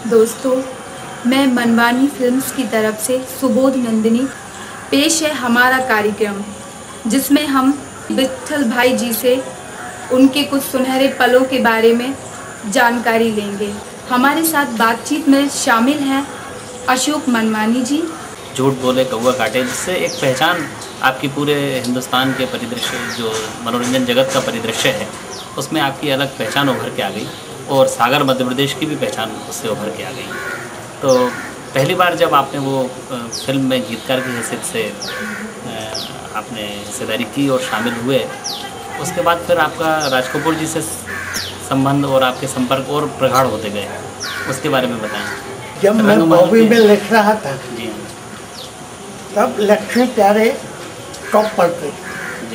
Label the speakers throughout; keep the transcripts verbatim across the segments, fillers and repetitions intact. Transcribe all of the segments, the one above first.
Speaker 1: दोस्तों, मैं मनवानी फिल्म्स की तरफ से सुबोध नंदिनी। पेश है हमारा कार्यक्रम, जिसमें हम विट्ठल भाई जी से उनके कुछ सुनहरे पलों के बारे में जानकारी लेंगे। हमारे साथ बातचीत में शामिल हैं अशोक मनवानी जी।
Speaker 2: झूठ बोले कौवा काटे, जिससे एक पहचान आपकी पूरे हिंदुस्तान के परिदृश्य, जो मनोरंजन जगत का परिदृश्य है, उसमें आपकी अलग पहचान उभर के आ गई और सागर मध्य प्रदेश की भी पहचान उससे उभर के आ गई। तो पहली बार जब आपने वो फिल्म में गीतकार की हैसियत से आपने हिस्सेदारी की और शामिल हुए, उसके बाद फिर आपका राज कपूर जी से संबंध और आपके संपर्क और प्रगाढ़ होते गए, उसके बारे में बताएं।
Speaker 3: जब मैं बॉबी में लिख रहा था
Speaker 2: जी
Speaker 3: तब लक्ष्मी प्यारे टॉप पर थे
Speaker 2: जी,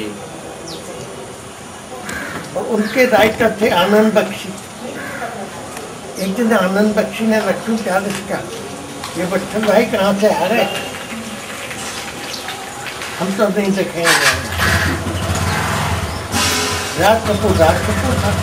Speaker 3: और उनके राइटर थे आनंद बख्शी। एक दिन आनंद बख्शी ने लक्ष्मी प्यारे से कहा, ये विट्ठल भाई कहाँ से आ रहे, हम तो नहीं देखेंगे। राज कपूर राज कपूर था।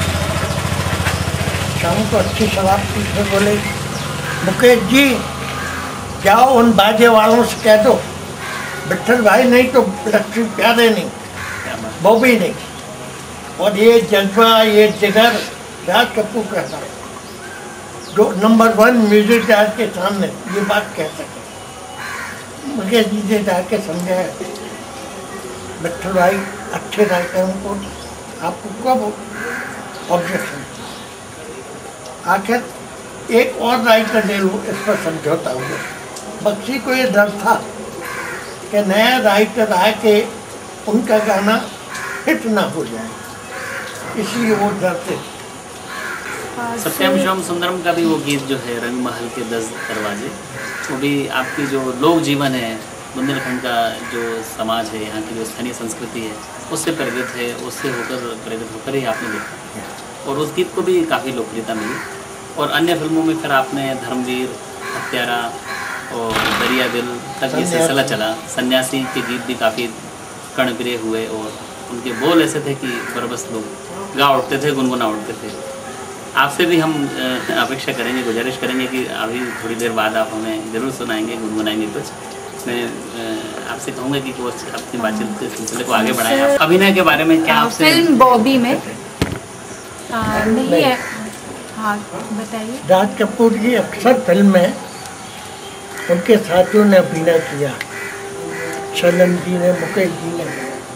Speaker 3: शाम को अच्छी शराब पी के बोले, मुकेश जी जाओ उन बाजे वालों से कह दो विट्ठल भाई नहीं तो लक्ष्मी प्यारे नहीं, बॉबी नहीं। और ये जज्बा, ये जिगर राज कपूर का था, जो नंबर वन म्यूजिक डायरेक्टर के सामने ये बात कह सके। मुकेश जी ने जाके समझाया, विट्ठल भाई अच्छे राइटर को आपको कब ऑब्जेक्शन, आखिर एक और राइटर ले लो, इस पर समझौता हुआ। बख्शी को ये डर था कि नया राइटर आके उनका गाना हिट ना हो जाए, इसलिए वो डरते।
Speaker 2: सत्यम शिवम सुंदरम का भी वो गीत जो है, रंग महल के दस दरवाजे, वो भी आपकी जो लोक जीवन है, बुंदेलखंड का जो समाज है, यहाँ की जो स्थानीय संस्कृति है, उससे प्रेरित है, उससे होकर प्रेरित होकर ही आपने लिखा और उस गीत को भी काफ़ी लोकप्रियता मिली। और अन्य फिल्मों में फिर आपने धर्मवीर, हत्यारा और दरिया दिल तक ये सिलसिला चला। सन्यासी के गीत भी काफ़ी कर्णप्रिय हुए और उनके बोल ऐसे थे कि बरबस लोग गा उठते थे, गुनगुना उठते थे। आपसे भी हम अपेक्षा करेंगे, गुजारिश करेंगे कि अभी थोड़ी देर बाद आप हमें ज़रूर सुनाएंगे, गुनगुनाएंगे कुछ। मैं आपसे कहूँगा कि वो अपनी बातचीत के सिलसिले को आगे बढ़ाएं। अभिनय के बारे में क्या आपसे
Speaker 1: फिल्म बॉबी में आ, नहीं है, हाँ बताइए।
Speaker 3: राज कपूर की अक्सर फिल्म में उनके साथियों ने अभिनय किया, शलन जी ने, मुकेश जी ने।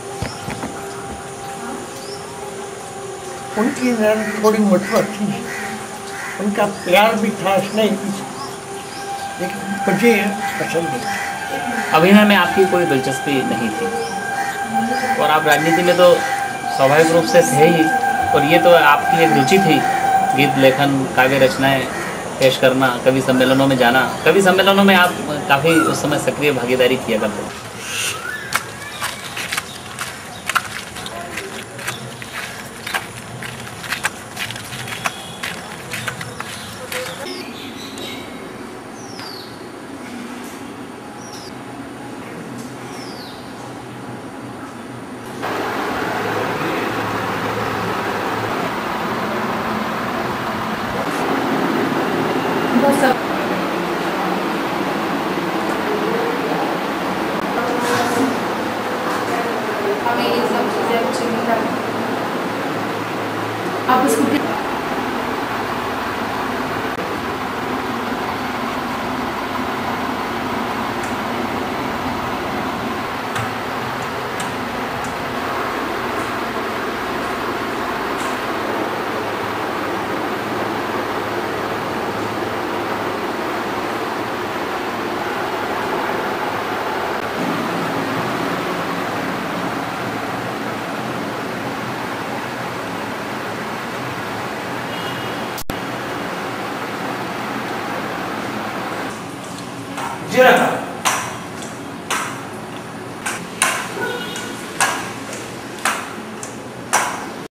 Speaker 3: उनकी नजर थोड़ी मुझपर थी, उनका प्यार भी था, स्नेह भी, लेकिन मुझे पसंद नहीं।
Speaker 2: अभिनय में आपकी कोई दिलचस्पी नहीं थी और आप राजनीति में तो स्वाभाविक रूप से थे ही, और ये तो आपकी एक रुचि थी, गीत लेखन, काव्य रचनाएं पेश करना, कवि सम्मेलनों में जाना। कवि सम्मेलनों में आप काफ़ी उस समय सक्रिय भागीदारी किया करते थे।
Speaker 1: हमें ये सब चीज़ें अच्छी नहीं लगती। आप इसको
Speaker 4: जी रखा।